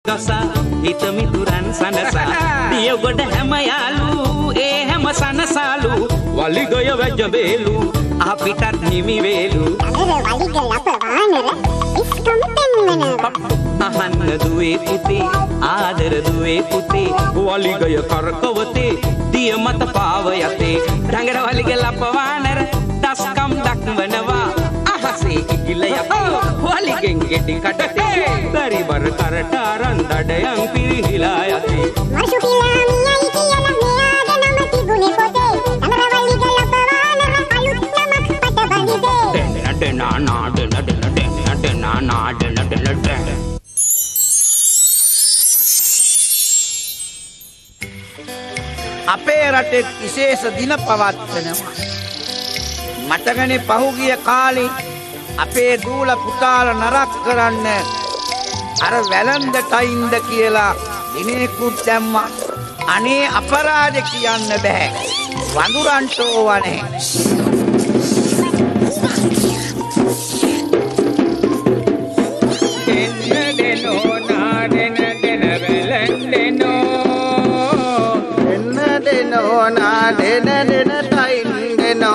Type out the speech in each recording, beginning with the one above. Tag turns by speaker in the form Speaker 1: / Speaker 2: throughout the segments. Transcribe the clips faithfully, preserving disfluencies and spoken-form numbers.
Speaker 1: දසා හිත මිතුරන් සනසා දිය ගොඩ හැම යාලු ඒ හැම සනසාලු වලිගය වැජඹේලු අපිටත් නිමි වේලු
Speaker 2: අර වලිග ලපවානර ඉස්කම් පෙන්වනවා
Speaker 1: අහන්න දුවේ පුතේ ආදර දුවේ පුතේ වලිගය කරකවතේ දිය මත පාව යතේ ඩඟර වලිග ලපවානර දස්කම් දක්වනවා අහසේ ඉගිල යතේ වලිගෙන් ගෙඩි කටතේ දරිබර කරට අරන් දඩයන් පිරිහිලා යතේ
Speaker 2: මසු කියලා මියයි කියලා මෙයාද නම තිබුණේ පොතේ ඩඟර වලිග ලපවානර අලුත් නමක් පට බඳිදේ
Speaker 1: ඩෙන නා නා ඩෙන ඩෙන ඩෙන ඩෙන නා ඩෙන ඩෙන ඩෙන
Speaker 3: අපේ රටේ විශේෂ දින පවත්වනවා. මතකනේ පහුගිය කාලේ අපේ දූල පුතාල නරක කරන්න අර වැළඳටයින්ද කියලා දිනෙකුත් දැම්මා. අනේ අපරාධ කියන්න බෑ. වඳුරන්ට ඕවනේ.
Speaker 4: Na de na de na time de no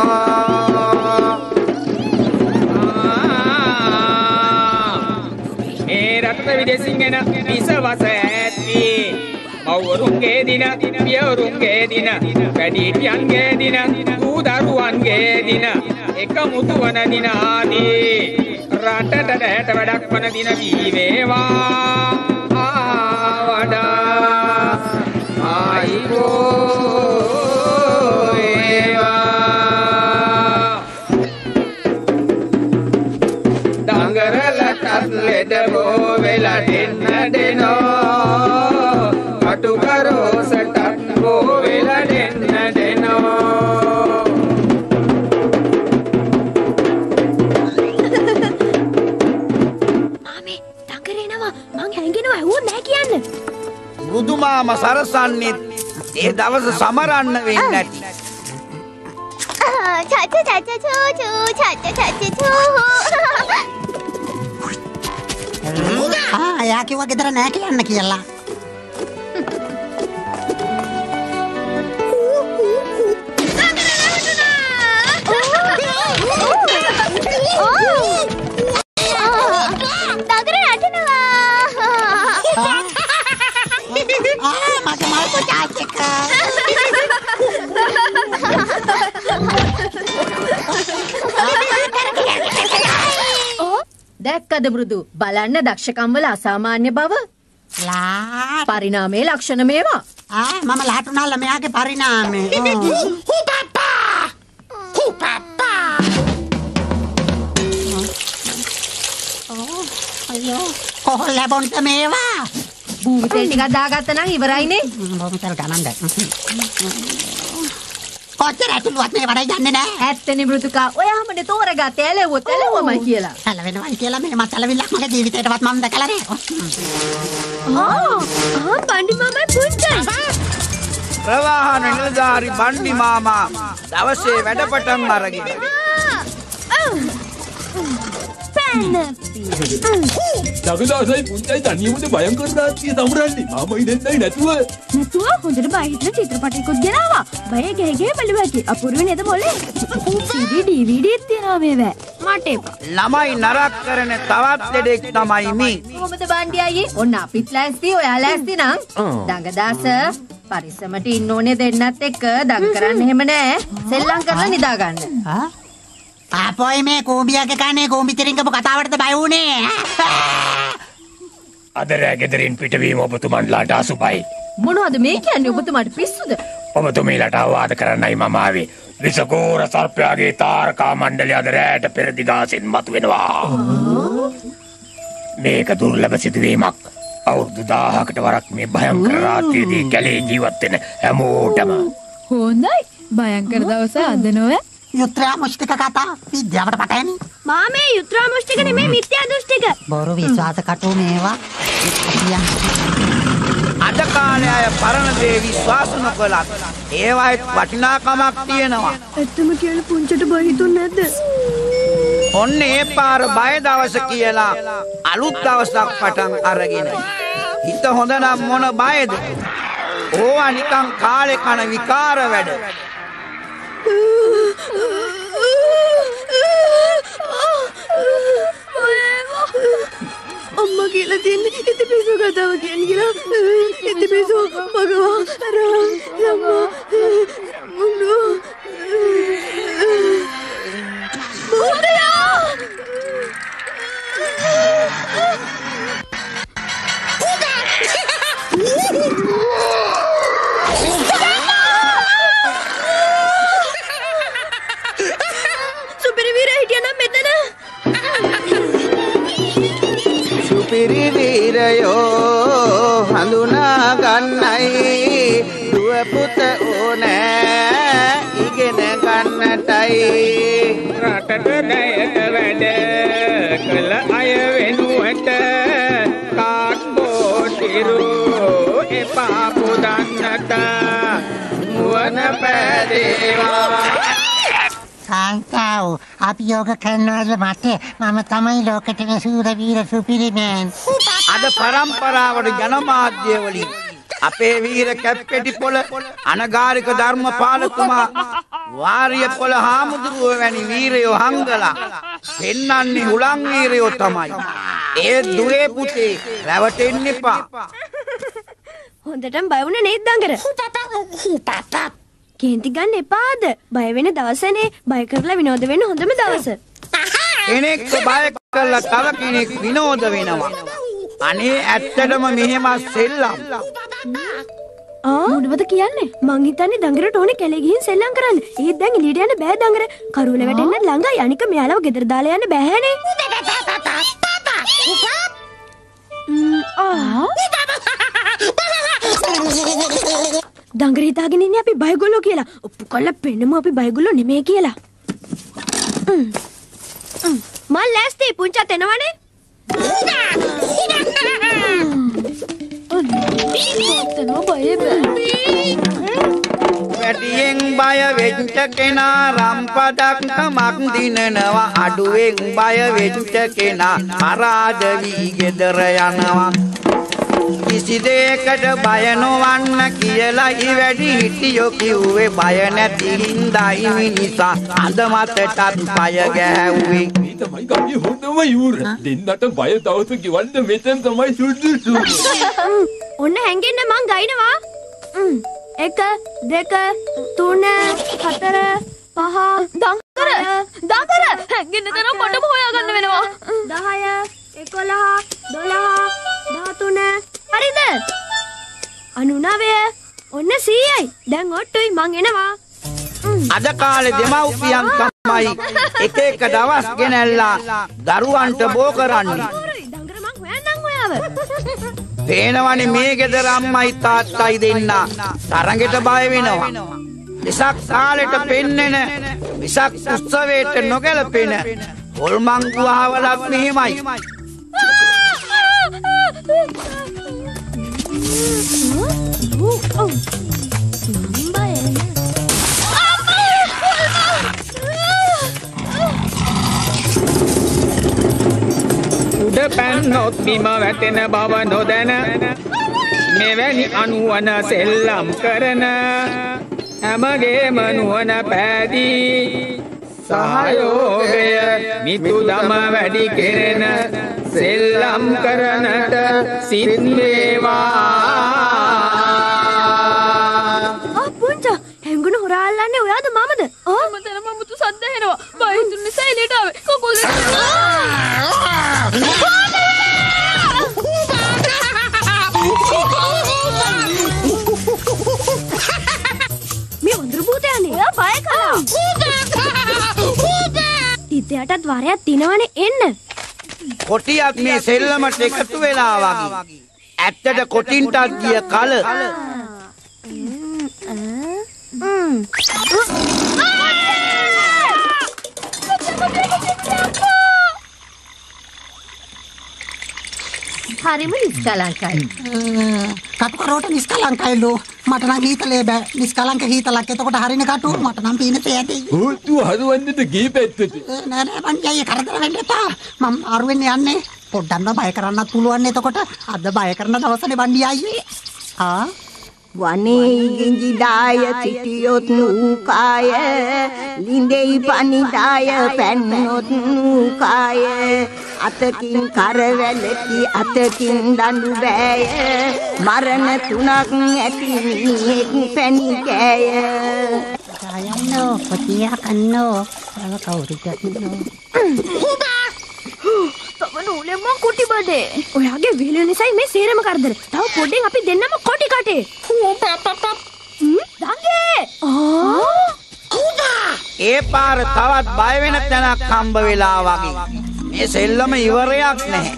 Speaker 5: ඒ රටට විදේශින් එන විසවස ඇති මව්වරුන්ගේ දින පියවරුන්ගේ දින වැඩිහිටියන්ගේ දින දූ දරුවන්ගේ දින එක මුතු වන දින ආදී රටට දැට වැඩක් වන දින වී වේවා ආවඩා ආයිබෝ ලෙඩ බෝ වෙලා දෙන්න දෙනෝ කටු කරෝසටත් බෝ වෙලා දෙන්න දෙනෝ
Speaker 6: මාමේ ඩංගරේනවා මං හැංගෙනවා ඇහුවොත් නෑ කියන්න
Speaker 3: මෘදු මාමා සරසන්නේ ඒ දවස සමරන්න වෙන්නේ නැති
Speaker 2: චච චච චූ චූ චච චච චූ
Speaker 7: ආ යා කිව්වා ගෙදර නෑ කියන්න කියලා.
Speaker 6: දැක්කද මෘදු බලන්න දක්ෂකම් වල අසාමාන්‍ය බව
Speaker 7: ලා
Speaker 6: පරිණාමයේ ලක්ෂණ මේවා
Speaker 7: ආ මම ලහටුනාල මෙයාගේ පරිණාමය හු පප්පා හු පප්පා ඕ අයියෝ කොහොල්ල බොන්ට මේවා
Speaker 6: භූමිතෙල් ටිකක් දාගත්තා නම් ඉවරයිනේ
Speaker 7: භූමිතෙල් ගණන් දැක් කොච්චර ඇතුළුවත් මේ වඩා යන්නේ නෑ.
Speaker 6: ඇත්තනේ මෘදුකා. ඔයාමනේ තෝරගත්තේ ඇලෙව්වොත් ඇලෙවමයි කියලා.
Speaker 7: ඇලවෙනවයි කියලා මේ මත් ඇලවිල්ලක් මගේ ජීවිතේටවත් මම දැකලා නෑ.
Speaker 6: ආ ආ බණ්ඩි මාමා පුංචි.
Speaker 3: ප්‍රවාහන නිලධාරි බණ්ඩි මාමා දවසේ වැඩපටන් අරගෙන.
Speaker 8: දගදාසයි පුංචයි තනියමද භයංකර දාස්තිය සමුරන්නේ මාමයි දෙන්නයි නැතුව
Speaker 6: නැතුව හොඳට බය හිටන චිත්‍රපටයකුත් ගෙනාවා බය ගේ ගේ බලුවාකි අපුරුවේ නේද මොලේ සීඩී ඩීවීඩීත් තියනවා මේවා මට එපා
Speaker 3: ළමයි නරක කරන තවත් දෙයක් තමයි මේ
Speaker 6: කොහොමද බණ්ඩි අයියේ ඔන්න අපිත් ලෑස්ති ඔයා ලෑස්ති නම් දඟදාස පරිස්සමට ඉන්න ඕනේ දෙන්නත් එක්ක දඟ කරන්න එහෙම නෑ සෙල්ලම් කරලා නිදා ගන්න
Speaker 7: ආ ආපොයි මේ කෝඹියාගේ කන්නේ කෝඹි තිරින්ගපු කතාවටද බය වුනේ
Speaker 8: අද රෑ ගෙදරින් පිටවීම ඔබතුමන්ලාට අසුබයි
Speaker 6: මොනවද මේ කියන්නේ ඔබතුමාට පිස්සුද
Speaker 8: ඔබතුමීලාට අවවාද කරන්නයි මම ආවේ විසකෝර සර්පයාගේ තාරකා මණ්ඩලය අද රෑට පෙර දිගාසින් මතුවෙනවා මේක දුර්ලභ සිදුවීමක් අවුරුදු දාහකට වරක් මේ භයංකර රාත්‍රියේදී කැලේ ජීවත් වෙන හැමෝටම
Speaker 6: හොඳයි භයංකර දවස අද නොවේ
Speaker 7: යුත්‍රා මුෂ්ටික කතා විද්‍යාවට පටහැනි
Speaker 6: මාමේ යුත්‍රා මුෂ්ටික නෙමෙයි මිත්‍යා දෘෂ්ටික
Speaker 7: බොරු විශ්වාස කටු මේවා
Speaker 3: අද කාලේ අය පරණ දේ විශ්වාස නොකළත් ඒවායිත් වටිනාකමක් තියෙනවා
Speaker 6: ඇත්තම කියලා පුංචිට බය හිතුන්නේ නැද්ද
Speaker 3: ඔන්න ඒ පාර බය දවස කියලා අලුත් දවසක් පටන් අරගෙන හිත හොඳ නම් මොන බයද? ඕවා නිකන් කාලේ කන විකාර වැඩ.
Speaker 9: අම්මා කියලා තියන්නේ ඉති පිසු කතාව කියන්නේ කියලා. ඉති පිසු මගවා අර යම්මා මුන්නු මොකදයා සුපිරි වීර හිටියා නම් මෙතන
Speaker 4: සුපිරි වීරයෝ හඳුනා ගන්නයි දුව පුත ඕනෑ ඉගෙන ගන්නටයි
Speaker 5: රටට දැයට වැඩ කළ අය වෙනුවට කාට්බෝටිරු එපා පුදන්නට මුවන පැදේවා
Speaker 7: කාන්තාව අපි යෝග කරනවද මට මම තමයි ලෝකෙටම සූර වීර සුපිරිමෑන්.
Speaker 3: අද පරම්පරාවට ජනමාධ්‍ය වලින් අපේ වීර කැප්පෙටි පොළ අනගාരിക ධර්මපාලතුමා වාරිය පොළ හාමුදුරුවෝ වැනි වීරයෝ හංගලා පෙන්නන්නේ හුලං වීරයෝ තමයි. ඒ දුවේ පුතේ රැවටෙන්න එපා.
Speaker 9: හොඳටම බය වුණේ නේද දඟර? කේන්ති ගන්න එපාද? බය වෙන දවසනේ. බය කරලා විනෝද වෙන්න හොඳම දවස.
Speaker 3: කෙනෙක් බය කරලා තව කෙනෙක් විනෝද වෙනවා. අනේ ඇත්තටම මෙහෙම සෙල්ලම්.
Speaker 9: ආ මොනවද කියන්නේ? මං හිතන්නේ දඟරට ඕනේ කැලේ ගිහින් සෙල්ලම් කරන්න. ඒත් දැන් එළියට යන්න බෑ දඟර. කරුවල වැටෙන්න ළඟයි. අනික මෙයාලව ගෙදර දාලා යන්න බෑනේ. ආ දඟර හිතාගෙන ඉන්නේ අපි බයගොල්ලෝ කියලා. ඔප්පු කරලා පෙන්නමු අපි බයගොල්ලෝ නෙමෙයි කියලා. මම ලෑස්ති පුංචත් එනවනේ.
Speaker 3: වැඩියෙන් බය වෙච්ච කෙනා රම්පදක් තමක් දිනනවා අඩුවෙන් බය වෙච්ච කෙනා පරාද වී ගෙදර යනවා කිසි දෙයකට බය නොවන්න කියලායි වැඩි හිටියෝ කිව්වේ බය නැති හින්දායි මිනිසා අඳ මතටත් බය ගැහුවේ
Speaker 10: තමයි ගමේ හොඳම යූර දෙන්නට බය දවස ගෙවන්න මෙතන තමයි සුදුසු
Speaker 9: ඔන්න හැංගෙන්න මං ගයිනවා එක දෙක තුන හතර පහ දඟර දඟර හැංගෙන්න තරම් මටම හොයාගන්න වෙනවා දහය එකොළහ දොළහ දහතුන හරිද අනුනවය ඔන්න සීයයි දැන් ඔට්ටුයි මං එනවා
Speaker 3: අද කාලේ දෙමව්පියන් තමයි එක එක දවස් ගෙනල්ලා දරුවන්ට බෝ කරන්නේ
Speaker 9: දඟර මං හොයන්නම් ඔයාව
Speaker 3: පේනවනේ මේ ගෙදර අම්මයි තාත්තයි දෙන්න තරඟෙට බය වෙනවා. විසක් කාලෙට පෙන්නෙන විසක් උත්සවයට නොගැලපෙන හොල්මංගු අහවලක් මෙහෙමයි.
Speaker 5: උඩ පැන්නොත් බිම වැටෙන බව නොදැන මෙවැනි අනුවන සෙල්ලම් කරන හැමගේම නුවණ පෑදී සහයෝගය මිතුදම වැඩි කෙරෙන සෙල්ලම් කරනට සිත් වේවා
Speaker 9: ආ පුංචා හැංගුණ හොරා අල්ලන්නේ ඔයාද මමද ආ මම තන මමුතු සද්ද එනවා බය හිතුන නිසා එළියට ආවේ කකුල් මේ වඳුරු භූතයනේ ඔයා බය කළා ඉතියටත් වරයක් තිනවනේ එන්න
Speaker 3: කොටියක් මේ සෙල්ලමට එකතු වෙලා වගේ. ඇත්තට කොටින්ටත් ගිය කල
Speaker 6: හරිම නිස්කලංකයි.
Speaker 7: කටුකරෝට නිස්කලංකයිලු. මට නම් හීතලේ බෑ. නිස්කලංක හීතලක් එතකොට හරින කටු මට නම් පීනතේ ඇති.
Speaker 10: හොතු හදවන්නට ගිය පැත්තට.
Speaker 7: නෑ නෑ මං යයි කරදර වෙන්න එපා. මම අරුවෙන් යන්නේ. පොඩ්ඩක් බය කරන්නත් පුළුවන් එතකොට. අද බය කරන දවසනේ බණ්ඩි අයියේ. ආ
Speaker 11: වනේ ගිංජිදාය සිටියොත් නූකාය ලිඳෙයි පනිදාය පැන්නොත් නූකාය අතකින් කරවැලකි අතකින් දඬු බෑය මරණ තුනක් ඇති මිනිහෙක් පැණි කෑය
Speaker 7: යන්නෝ පතියා කන්නෝ තව කවුරුද ඉන්නෝ
Speaker 9: තව නූලේ මං කුටි බඩේ. ඔයාගේ වීලුව නිසායි මේ සේරම කරදර. තව පොඩ්ඩෙන් අපි දෙන්නම කොටි කටේ. දංගේ!
Speaker 3: ඒ පාර තවත් බය වෙන තැනක් හම්බ වෙලා වගේ. මේ සෙල්ලම ඉවරයක් නැහැ.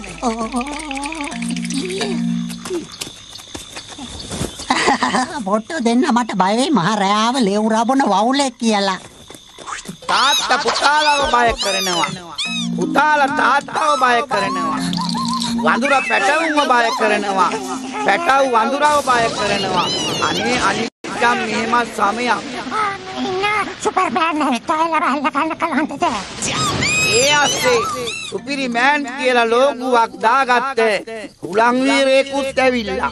Speaker 7: බොට්ටෝ දෙන්න මට බය වෙයි මහ රෑව ලෙවුරා බොන වවුලෙක් කියලා.
Speaker 3: තාත්තා පුතාලව බය කරනවා. පුතාලා තාත්තව බය කරනවා. වඳුර පැටවුන්ව බය කරනවා. පැටව් වඳුරව බය කරනවා. අනේ අනිත්‍යම් මෙහෙම සමයක්.
Speaker 2: සුපර්මෑන් ටයිලර් අල්ල කල්ල කලන්තද.
Speaker 3: ඒ අස්සේ සුපිරිමෑන් කියලා ලෝගුවක් දාගත්ත හුලං වීරයෙකුත් ඇවිල්ලා.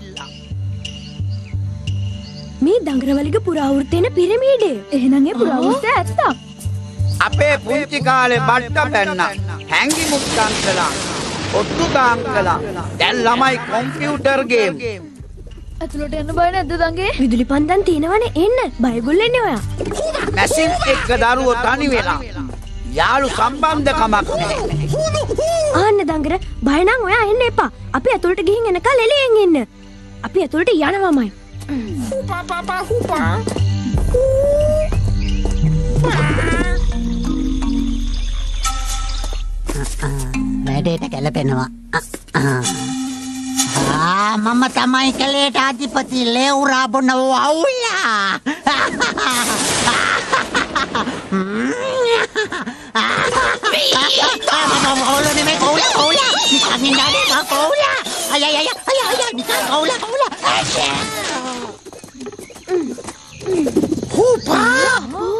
Speaker 9: මේ දඟරවලිග පුරාවෘත්තේන පිරමීඩය. එහෙනම් ඒ පුරාවෘත්තය ඇත්ත.
Speaker 3: අපේ පුංචි කාලේ බට්ට පැන්නා. හැංගි මුක්කන් කළා. ඔට්ටු ගාම් කළා. දැන් ළමයි කම්පියුටර් ගේම්.
Speaker 9: ඇතුළට යන්න බය නැද්ද දඟේ? විදුලි පන්දම් තියෙනවනේ එන්න. බයගුල් වෙන්නේ ඔයා.
Speaker 3: මැෂින් එක්ක දරුවෝ තනි වෙලා. යාළු සම්බන්ධකමක් නැහැ.
Speaker 9: ආන්න දඟර බය නම් ඔයා එන්න එපා. අපි ඇතුළට ගිහින් එනකල් එළියෙන් ඉන්න. අපි ඇතුළට යනවාමයි.
Speaker 2: හුපා පාපා හුපා.
Speaker 7: වැඩේට ගැලපෙනවා. ආ මම තමයි කැලේට අධිපති ලෙවුරා බොන වවුලා. Oula nih, oula, oula. Angin dari mak oula. Ay ay ay ay ay, nikan oula, oula.
Speaker 3: Hupa.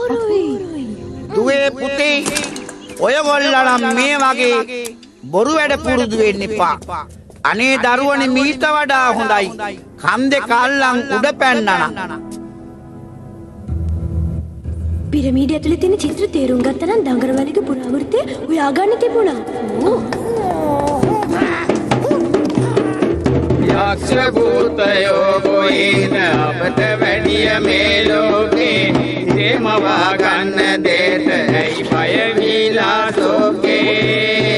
Speaker 3: දුවේ පුතේ ඔයගොල්ලන්ට මේ වගේ බොරු වැඩ පුරුදු වෙන්න එපා. අනේ දරුවනේ මීට වඩා හොඳයි. කන් දෙක අල්ලන් උඩ පැන්නනා.
Speaker 9: පිරමීඩය ඇතුලේ තියෙන චිත්‍ර තේරුම් ගත්තා නම් දඟරවලිග පුරාවෘත්තය හොයාගන්න තිබුණා.
Speaker 5: යක්ෂ භූතයෝ ගොයින අපට වැඩිය මේ ලෝකේ තේමවා ගන්න දෙයට ඇයි බය වීලා සෝකේ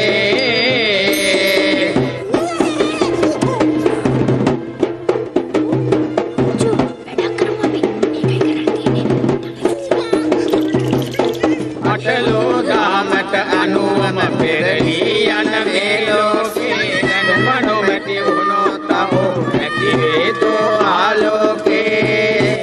Speaker 5: අටලෝ දාමට අනුවම පෙරලී යන මේ ලෝකේ දැනුම නොමැති වුණොත් අහෝ ඇති වේදෝ ආලෝකේ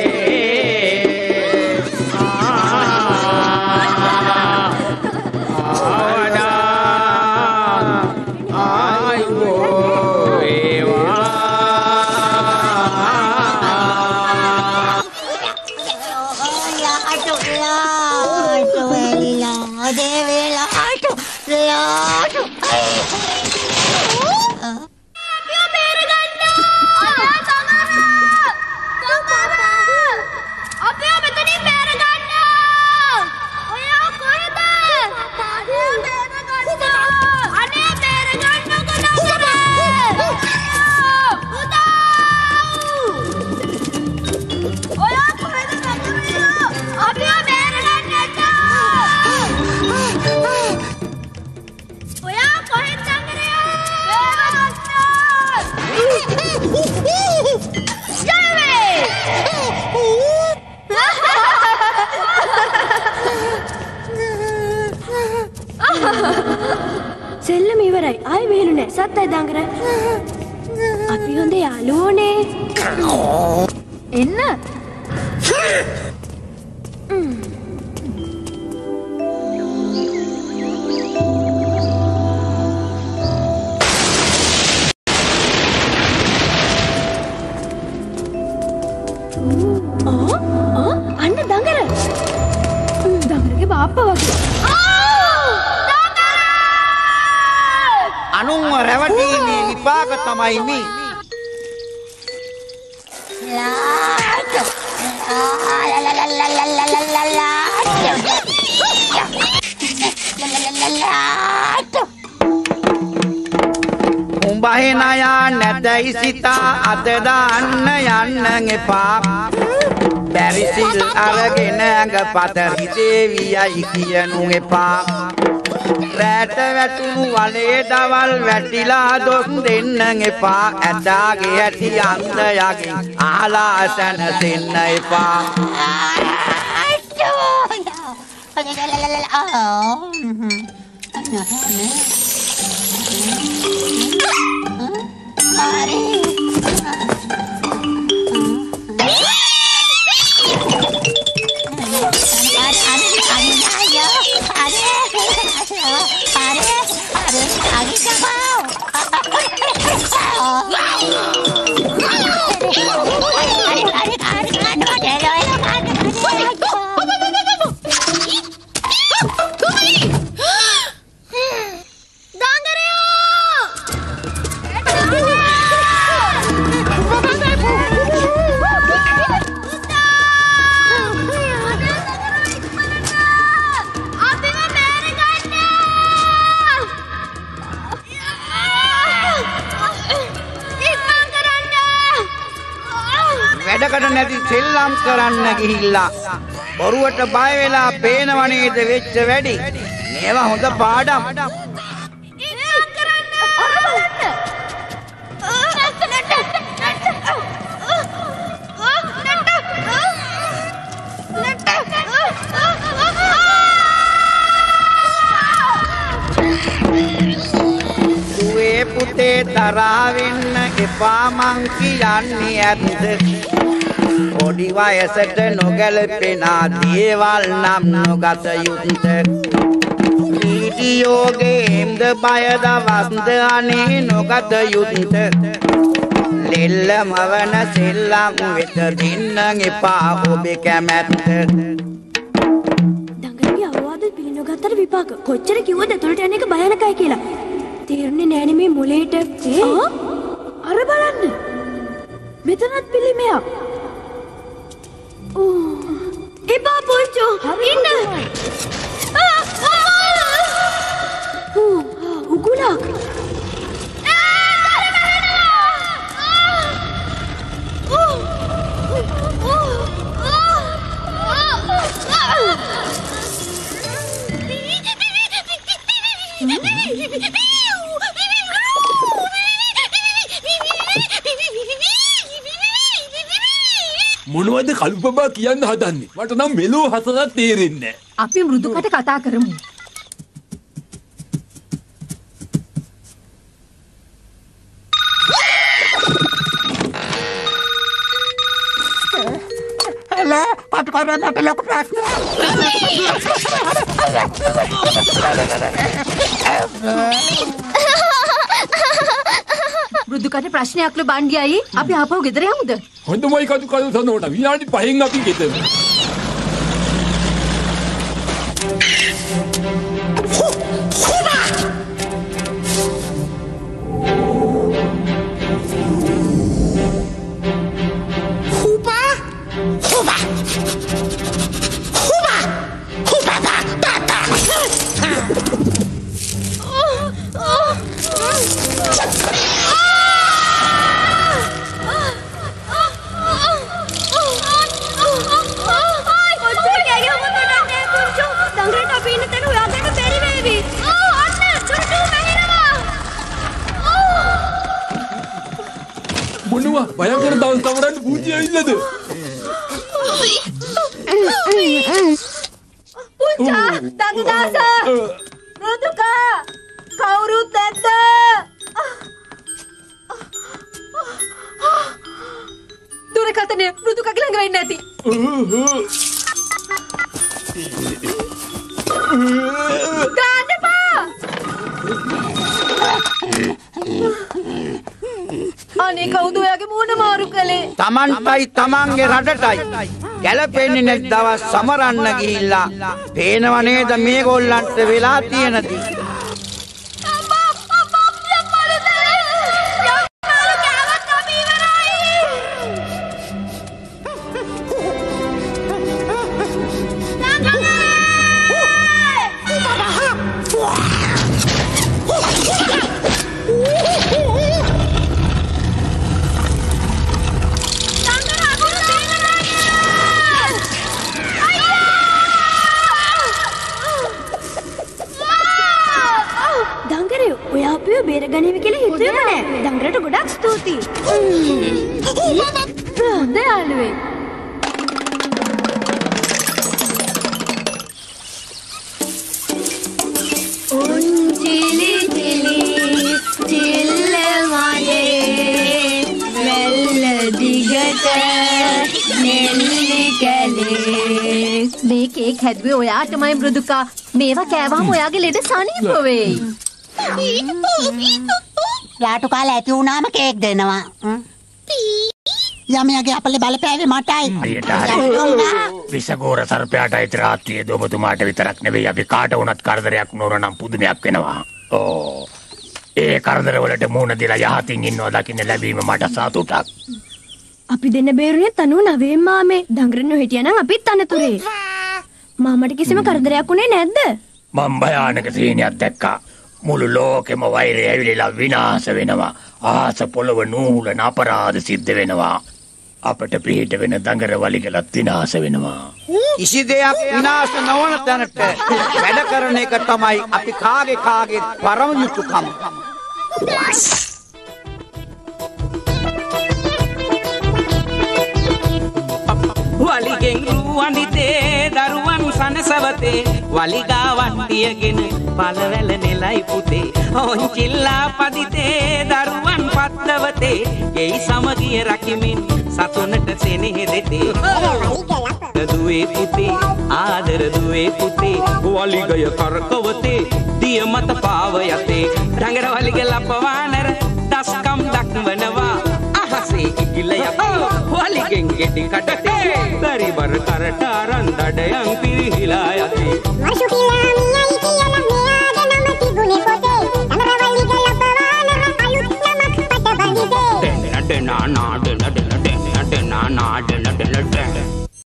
Speaker 9: සෙල්ලම ඉවරයි. ආයෙ වෙහෙලු නෑ. සත්තයි දඟර. අපි හොඳ යාළුවෝනේ. එන්න. අන්න දඟර. දඟරගේ බාප්පා වගේ.
Speaker 3: අනුන්ව රැවටි විපාක තමයි මේ. උඹ හේනයා නැතයි සිතා අත දාන්න යන්න එපා. බැරිසිල් අරගෙන ඇඟ පතරි දේවියයි කියනු එපා. රැට වැටුණු වලේ දවල් වැටිලා දොස් දෙන්න එපා. ඇදාගේ ඇති අන්දයගේ ආලා සැනසෙන්න එපා. වැඩකට නැති සෙල්ලම් කරන්න ගිහිල්ලා බොරුවට බය වෙලා පේනව නේද වෙච්ච වැඩි. මේවා හොඳ පාඩම්. දුවේ පුතේ තරහ වෙන්න එපා මං කියන්නේ ඇත්ත. පොඩි වයසට නොගැලපෙන දේවල් නම් නොගත යුතුය. වීඩියෝගේම්ද බය දවස්ද අනේ නොගත යුතුය. ලෙල්ලම වන සෙල්ලම් වෙත දෙන්න එපා ඔබේ කැමැත්ත.
Speaker 9: දඟලගේ අවවාද පිළිනොගත්තට විපාක කොච්චර කිව්වද ඇතුළට යන එක භයානකයි කියලා. තේරුනේ නෑනේ මේ මොලේට. අර බලන්න. මෙතනත් පිළිමයක්. එපා පොල්චෝ ඉන්න. උගුලක්.
Speaker 10: මොනවද කල්පබා කියන්න හදන්නේ? මට නම් මෙලෝ හසරක් තේරෙන්නේ නැහැ.
Speaker 6: අපි මෘදුකට කතා කරමු.
Speaker 7: Hello, apa kabar nak peluk prasna?
Speaker 6: මෘදුකට ප්‍රශ්නයක්ලු බණ්ඩියයි. අපි ආපහු ගෙදර යමුද?
Speaker 10: හොඳමයි කටු කටු සනෝට විනාඩි පහෙන් අපි ගෙදර. මොනවා භයංකර දවස් තමරන්න පූජ්‍ය ඇවිල්ලාද?
Speaker 6: පුංචා දඟදාස මෘදුක කවුරුත් නැද්ද? දුරකථනය මෘදුකගේ ළඟ වෙන්නේ නැති. ගාන්න එපා. අනේ කවුද ඔයාගේ මූණ මාරු කළේ?
Speaker 3: තමන්ටයි තමන්ගේ රටටයි ගැලපෙන්නේ නැති දවස් සමරන්න ගිහිල්ලා පේනව නේද මේගොල්ලන්ට වෙලා තියෙන දේ.
Speaker 9: බේරගනිමි කියලා හිතුවේම නෑ. දඟලට ගොඩක් ස්තුතියි. හොඳ යාළුවෙක්. උන්චිලි චිලි චිල්ල මාලේ මෙල්ල දිගට නෙල්ලි කැලේ.
Speaker 6: මේ කේක් හැදුවේ ඔයාටමයි මෘදුකා. මේවා කෑවහම ඔයාගේ ලෙඩ සනීප වෙයි.
Speaker 7: ලාටු කාලා ඇති වුණාම කේක් දෙනවා. යමියාගේ අපලේ බලපෑවේ මටයි.
Speaker 8: විසගෝර සර්පයාට අයිති රාත්‍රියේ ඔබතුමාට විතරක් නෙවෙයි අපි කාට වුණත් කරදරයක් නොවන නම් පුදුමයක් වෙනවා. ඕ ඒ කරදර වලට මුහුණ දීලා යහතින් ඉන්නවා දකින්න ලැබීම මට සතුටක්.
Speaker 9: අපි දෙන්න බේරුනේ තනු නවයෙන් මාමේ. දඟරන්නෝ හිටියනම් අපිත් අනතුරේ. මාමට කිසිම කරදරයක් උනේ නැද්ද?
Speaker 8: මම භයානක සීනියක් දැක්කා. මුළු ලෝකෙම වෛරය ඇවිලලා විනාශ වෙනවා. ආස පොළව නූලන අපරාධ සිද්ධ වෙනවා. අපට පිට වෙන දඟර වලිගලත් විනාශ වෙනවා.
Speaker 3: කිසි දෙයක් විනාශ නොවන තැනට වැඩ කරන එක තමයි අපි කාගේ කාගේ පරම යුතුයකම.
Speaker 1: වලිගෙන් රුවන්දිතේ දරුවන් සනසවතේ වලිගාවන් තියගෙන පළවැල නෙලයි පුතේ ඔන්චිල්ලා පදිතේ දරුවන් පත්දවතේ ගෙයි සමගිය රකිමින් සතුනට සෙනෙහ දෙතේ දුවේ පුතේ ආදර දුවේ පුතේ වලිගය කරකවතේ දිය මත පාව යතේ රංගර වලිග ලපවානර දස්කම් දක්වනවා අහසේ ඉගිල යතේ වලිගෙන් ගෙඩි කටතේ පරිබර කරට අරන් දඩයන් පිරිහිලා යතේ